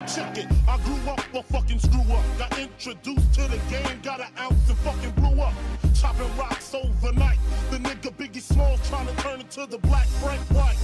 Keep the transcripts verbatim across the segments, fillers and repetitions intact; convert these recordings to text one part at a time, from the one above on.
check it. I grew up a fucking screw up. Got introduced to the game, got an ounce and fucking blew up. Chopping rocks overnight. The nigga Biggie Smalls trying to turn into the black Frank White.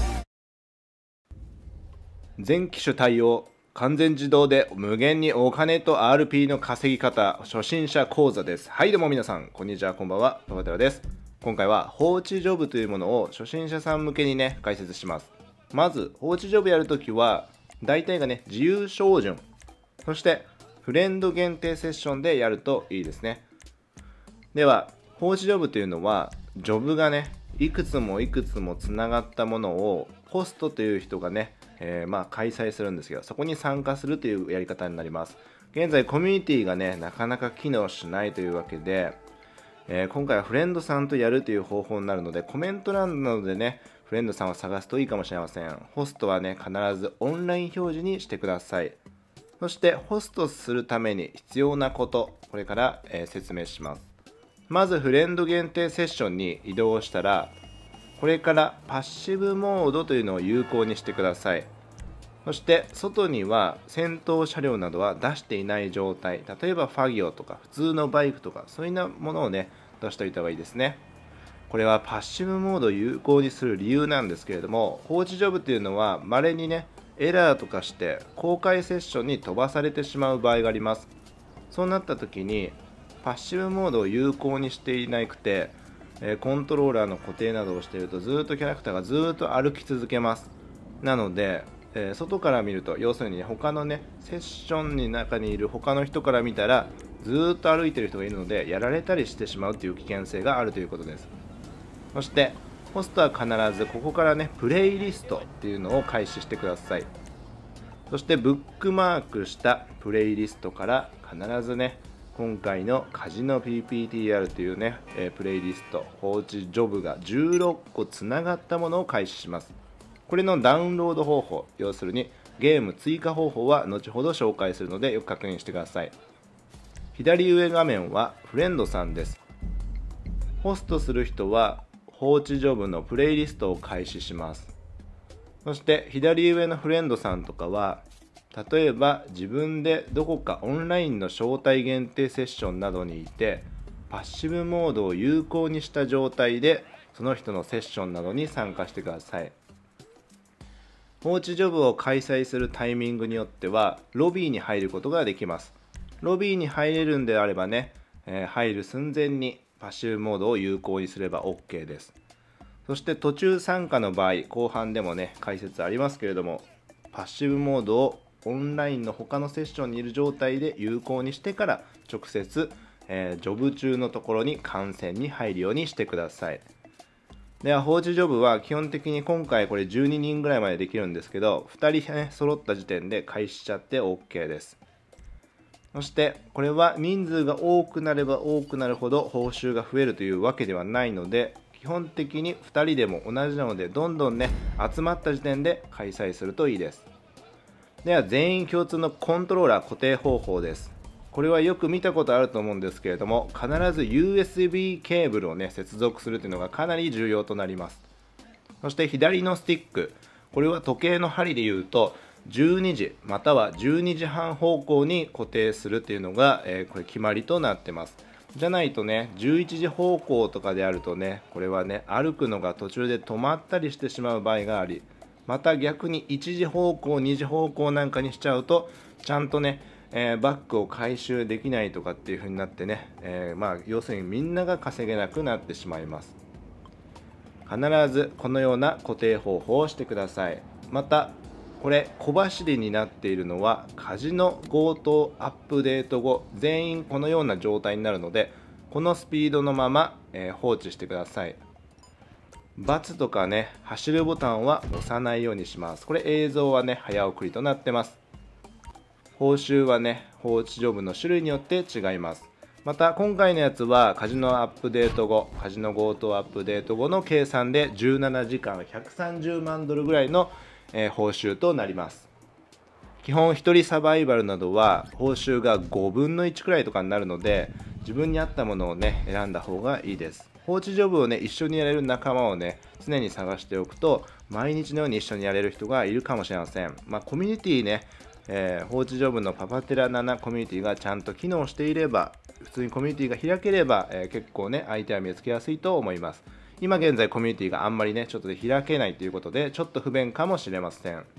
全機種対応、完全自動で無限にお金と アールピー の稼ぎ方、初心者講座です。はい、どうも皆さん、こんにちは、こんばんは、トマテラです。今回は放置ジョブというものを初心者さん向けにね、解説します。まず、放置ジョブやるときは、大体がね、自由照準、そしてフレンド限定セッションでやるといいですね。では、放置ジョブというのは、ジョブがね、いくつもいくつもつながったものを、ホストという人がね、えー、まあ開催するんですけど、そこに参加するというやり方になります。現在、コミュニティがね、なかなか機能しないというわけで、えー、今回はフレンドさんとやるという方法になるので、コメント欄などでね、フレンドさんを探すといいかもしれません。ホストはね、必ずオンライン表示にしてください。そして、ホストするために必要なこと、これから、えー、説明します。まず、フレンド限定セッションに移動したら、これからパッシブモードというのを有効にしてください。そして外には先頭車両などは出していない状態、例えばファギオとか普通のバイクとかそういうものをね出しておいた方がいいですね。これはパッシブモードを有効にする理由なんですけれども、放置ジョブというのは稀にねエラーとかして公開セッションに飛ばされてしまう場合があります。そうなった時にパッシブモードを有効にしていなくてコントローラーの固定などをしているとずっとキャラクターがずっと歩き続けます。なので、えー、外から見ると要するに、ね、他のねセッションの中にいる他の人から見たらずっと歩いている人がいるのでやられたりしてしまうという危険性があるということです。そしてホストは必ずここからねプレイリストっていうのを開始してください。そしてブックマークしたプレイリストから必ずね今回のカジノ ピーピーティーアール というね、えー、プレイリスト、放置ジョブがじゅうろっこつながったものを開始します。これのダウンロード方法、要するにゲーム追加方法は後ほど紹介するのでよく確認してください。左上画面はフレンドさんです。ホストする人は放置ジョブのプレイリストを開始します。そして左上のフレンドさんとかは例えば自分でどこかオンラインの招待限定セッションなどにいてパッシブモードを有効にした状態でその人のセッションなどに参加してください。放置ジョブを開催するタイミングによってはロビーに入ることができます。ロビーに入れるんであればね、えー、入る寸前にパッシブモードを有効にすれば OK です。そして途中参加の場合、後半でもね解説ありますけれども、パッシブモードをオンラインの他のセッションにいる状態で有効にしてから直接、えー、ジョブ中のところに観戦に入るようにしてください。では放置ジョブは基本的に今回これじゅうににんぐらいまでできるんですけど、ふたりね揃った時点で開始しちゃって OK です。そしてこれは人数が多くなれば多くなるほど報酬が増えるというわけではないので、基本的にふたりでも同じなのでどんどんね集まった時点で開催するといいです。では全員共通のコントローラー固定方法です。これはよく見たことあると思うんですけれども、必ず ユーエスビー ケーブルをね接続するというのがかなり重要となります。そして左のスティック、これは時計の針でいうとじゅうにじまたはじゅうにじはん方向に固定するというのが、えー、これ決まりとなってます。じゃないとねじゅういちじ方向とかであるとね、これはね歩くのが途中で止まったりしてしまう場合があり、また逆にいちじ方向にじ方向なんかにしちゃうとちゃんとね、えー、バックを回収できないとかっていう風になってね、えー、まあ要するにみんなが稼げなくなってしまいます。必ずこのような固定方法をしてください。またこれ小走りになっているのはカジノ強盗アップデート後全員このような状態になるので、このスピードのまま、えー、放置してください。×とかね走るボタンは押さないようにします。これ映像はね早送りとなってます。報酬はね放置ジョブの種類によって違います。また今回のやつはカジノアップデート後、カジノ強盗アップデート後の計算でじゅうななじかんひゃくさんじゅうまんドルぐらいの、えー、報酬となります。基本ひとりサバイバルなどは報酬がごぶんのいちくらいとかになるので、自分に合ったものをね選んだ方がいいです。放置ジョブをね一緒にやれる仲間をね常に探しておくと毎日のように一緒にやれる人がいるかもしれません。まあコミュニティねえー、放置ジョブのパパテラななコミュニティがちゃんと機能していれば、普通にコミュニティが開ければ、えー、結構ね相手は見つけやすいと思います。今現在コミュニティがあんまりねちょっとで開けないということでちょっと不便かもしれません。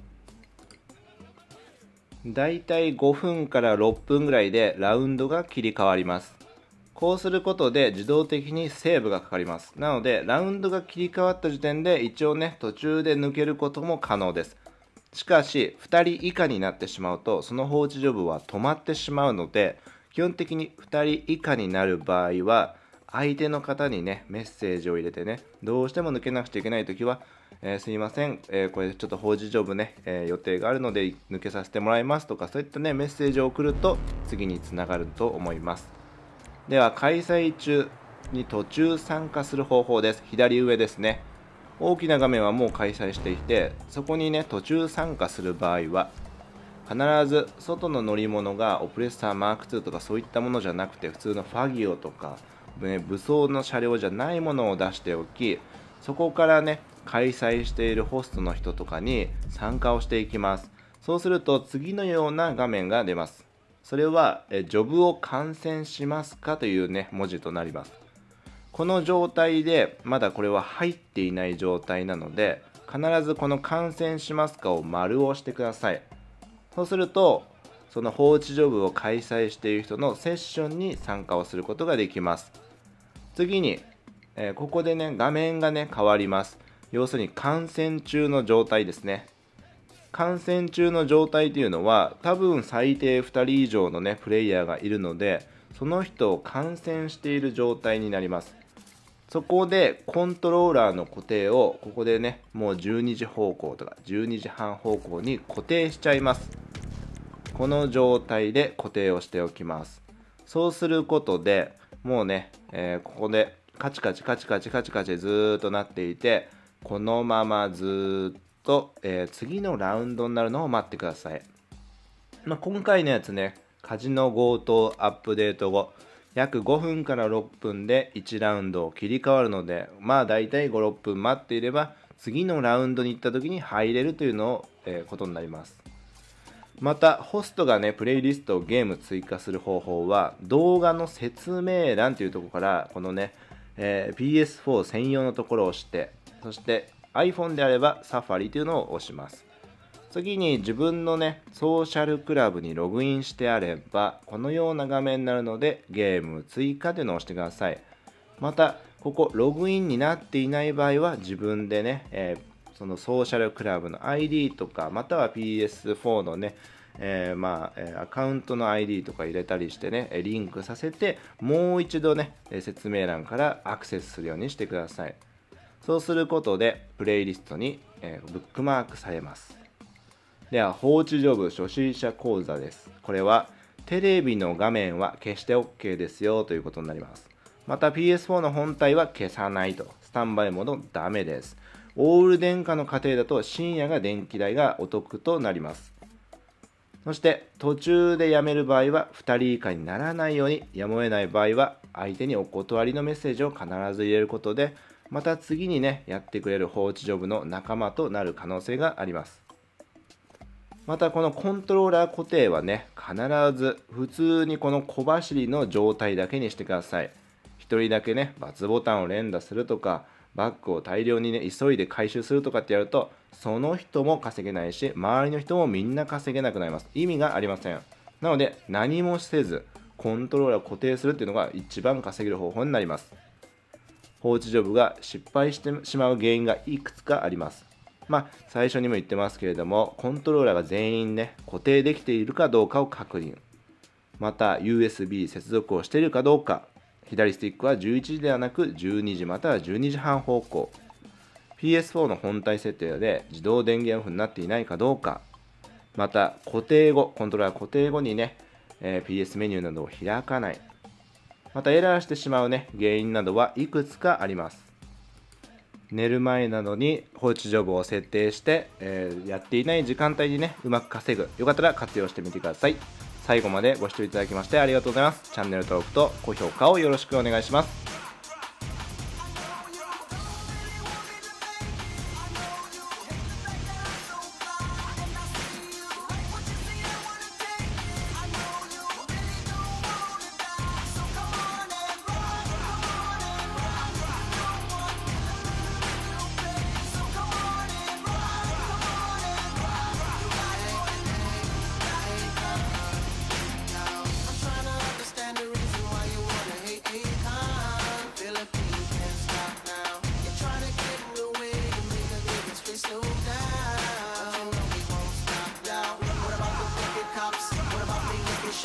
だいたいごふんからろっぷんぐらいでラウンドが切り替わります。こうすることで自動的にセーブがかかります。なのでラウンドが切り替わった時点で一応ね途中で抜けることも可能です。しかしふたり以下になってしまうとその放置ジョブは止まってしまうので、基本的にふたり以下になる場合は相手の方にねメッセージを入れてね、どうしても抜けなくちゃいけないときは、えー、すいません、えー、これちょっと放置ジョブね、えー、予定があるので抜けさせてもらいますとか、そういったねメッセージを送ると次につながると思います。では開催中に途中参加する方法です。左上ですね。大きな画面はもう開催していて、そこにね途中参加する場合は必ず外の乗り物がオプレッサーマークツーとかそういったものじゃなくて、普通のファギオとか、ね、武装の車両じゃないものを出しておき、そこからね開催しているホストの人とかに参加をしていきます。そうすると次のような画面が出ます。それはえジョブを観戦しますかというね文字となります。この状態でまだこれは入っていない状態なので、必ずこの観戦しますかを丸を押してください。そうするとその放置ジョブを開催している人のセッションに参加をすることができます。次に、えー、ここでね画面がね変わります。要するに観戦中の状態ですね。観戦中の状態というのは多分最低ふたり以上のねプレイヤーがいるので、その人を観戦している状態になります。そこでコントローラーの固定をここでねもうじゅうにじ方向とかじゅうにじはん方向に固定しちゃいます。この状態で固定をしておきます。そうすることでもうね、えー、ここでカチカチカチカチカチカチずーっとなっていて、このままずーっと、えー、次のラウンドになるのを待ってください。まあ、今回のやつねカジノ強盗アップデート後約ごふんからろっぷんでいちラウンドを切り替わるので、まあだいたいご、ろっぷん待っていれば次のラウンドに行った時に入れるというのを、えー、ことになります。またホストがねプレイリストをゲーム追加する方法は動画の説明欄というところからこのね、えー、ピーエスフォー 専用のところを押して、そして iPhone であればサファリというのを押します。次に自分のねソーシャルクラブにログインしてあればこのような画面になるのでゲーム追加というのを押してください。またここログインになっていない場合は自分でね、えーそのソーシャルクラブの アイディー とか、または ピーエスフォー のね、えー、まあ、えー、アカウントの アイディー とか入れたりしてね、リンクさせて、もう一度ね、説明欄からアクセスするようにしてください。そうすることで、プレイリストに、えー、ブックマークされます。では、放置ジョブ初心者講座です。これは、テレビの画面は消して OK ですよということになります。また ピーエスフォー の本体は消さないと。スタンバイモードダメです。オール電化の家庭だと深夜が電気代がお得となります。そして途中でやめる場合はふたり以下にならないように、やむを得ない場合は相手にお断りのメッセージを必ず入れることで、また次にねやってくれる放置ジョブの仲間となる可能性があります。またこのコントローラー固定はね必ず普通にこの小走りの状態だけにしてください。ひとりだけね×ボタンを連打するとかバッグを大量にね急いで回収するとかってやるとその人も稼げないし周りの人もみんな稼げなくなります。意味がありません。なので何もせずコントローラーを固定するっていうのが一番稼げる方法になります。放置ジョブが失敗してしまう原因がいくつかあります。まあ最初にも言ってますけれども、コントローラーが全員ね固定できているかどうかを確認、また ユーエスビー 接続をしているかどうか、左スティックはじゅういちじではなくじゅうにじまたはじゅうにじはん方向、 ピーエスフォー の本体設定で自動電源オフになっていないかどうか、また固定後コントローラー固定後にね、えー、ピーエス メニューなどを開かない、またエラーしてしまうね原因などはいくつかあります。寝る前などに放置ジョブを設定して、えー、やっていない時間帯にねうまく稼ぐ、よかったら活用してみてください。最後までご視聴いただきましてありがとうございます。チャンネル登録と高評価をよろしくお願いします。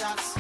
shots.